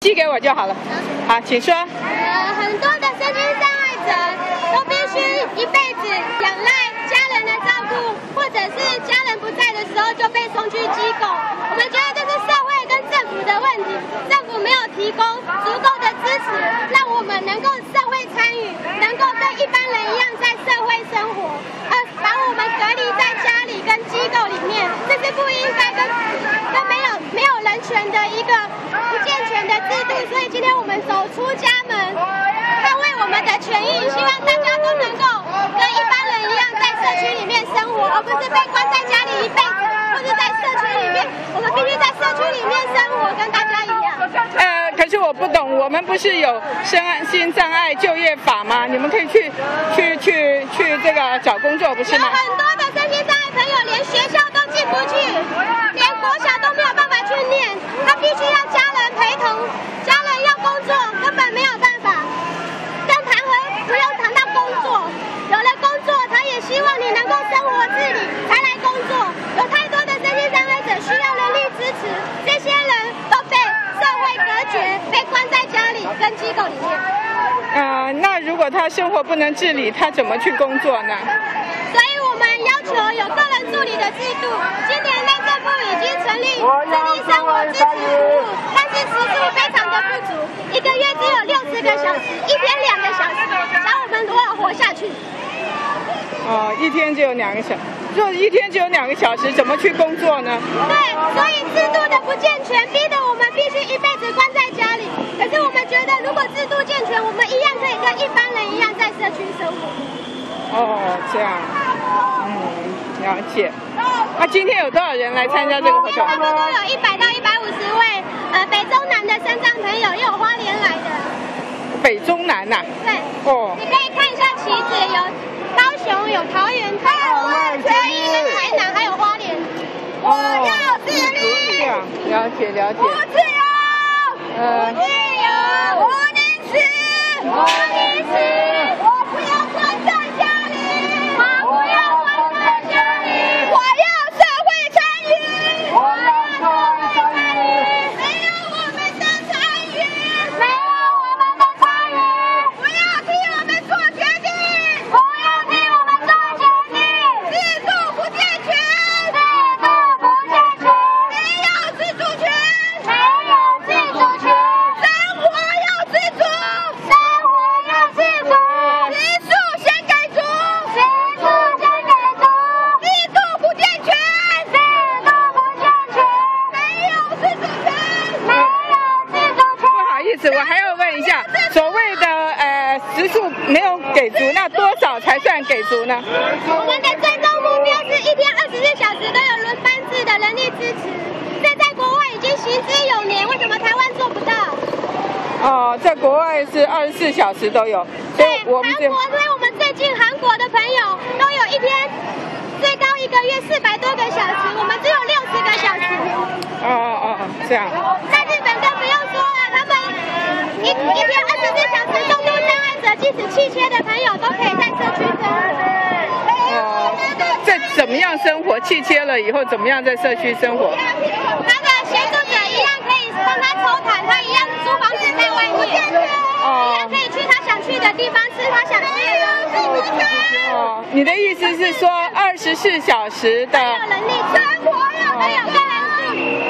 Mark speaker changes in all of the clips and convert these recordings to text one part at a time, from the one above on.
Speaker 1: 寄给我就好了。好，请说。
Speaker 2: 很多的身心障碍者都必须一辈子仰赖家人的照顾，或者是家人不在的时候就被送去机构。我们觉得这是社会跟政府的问题，政府没有提供足够的支持，让我们能够社会参与，能够跟一般人一样在社会生活，把我们隔离在家里跟机构里面，这是不应该跟没有人权的一个不健全的制度。所以今天我们走出家门，捍卫我们的权益，希望大家都能够跟一般人一样在社区里面生活，而不是被关在家里一辈子，或是在社区里面，我们必须在社区里面生活，跟大家一样。
Speaker 1: 可是我不懂，我们不是有身心障碍就业法吗？你们可以去这个找工作，不是吗？
Speaker 2: 有很多的身心障碍朋友连学校都进不去，连国小都没有办法去念，他必须要家人陪同，家人要工作，根本没有办法。但不用谈到工作，有了工作，他也希望你能够生活自理才来工作。有太多的身心障碍者需要人力支持，这些人都被社会隔绝，被关在家里跟机构里面。
Speaker 1: 那如果他生活不能自理，他怎么去工作呢？
Speaker 2: 所以我们要求有个人助理的制度。今年内政部已经成立生活支持服务，但是时数非常的不足，一个月只有60个小时，一天2个小时，教我们如何活下去。
Speaker 1: 一天只有2个小时，如果一天只有2个小时，怎么去工作呢？
Speaker 2: 对，所以制度的不健全，逼得我们必须一辈子关在家里。可是我们觉得，如果制度健全，我们一样可以跟一般人一样在社区生活。
Speaker 1: 这样，了解。今天有多少人来参加这个活动？
Speaker 2: 差不多有100到150位，北中南的身障朋友，也有花莲来的。
Speaker 1: 北中南呐？
Speaker 2: 对。你可以看一下旗子，有高雄，有桃园，还有嘉义跟台南，还有花莲。我要自立。
Speaker 1: 了解。
Speaker 2: 不自由。不自由。我宁死。我宁死。我不要关在家里。我不要关在家里。我要社会参与。我要社会参与。没有我们的参与。没有我们的参与。不要替我们做决定。不要替我们做决定。制度不健全。制度不健全。没有自主权。没有自主权。生活要自主。生活要自主。食宿先给足。食宿先给足。制度不健全。制度不健全。没有自主权。没有自主权。
Speaker 1: 不好意思，我还要问一下，所谓的时数没有给足，那多少才算给足呢？
Speaker 2: 我们的最终目标是一天24小时都有轮班制的人力支持，这在国外已经行之有年，为什么台湾做不到？
Speaker 1: 在国外是24小时都有，所以我们
Speaker 2: 最近韩国的朋友都有一天最高一个月400多个小时，我们只有60个小时。
Speaker 1: 这样。
Speaker 2: 在日本更不用说了，他们一天24小时重度障碍者，即使气切的朋友都可以在社区生活。
Speaker 1: 这怎么样生活？气切了以后怎么样在社区生活？
Speaker 2: 他的协助者一样可以帮他抽毯，他一样租房子在外面，一样可以去他想去的地方吃他想吃的。
Speaker 1: 你的意思是说24小时的？
Speaker 2: 没有人力生活了，没有个人助理。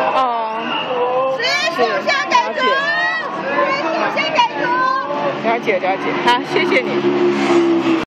Speaker 2: 食宿先给足。食宿先给足。
Speaker 1: 了解。好，谢谢你。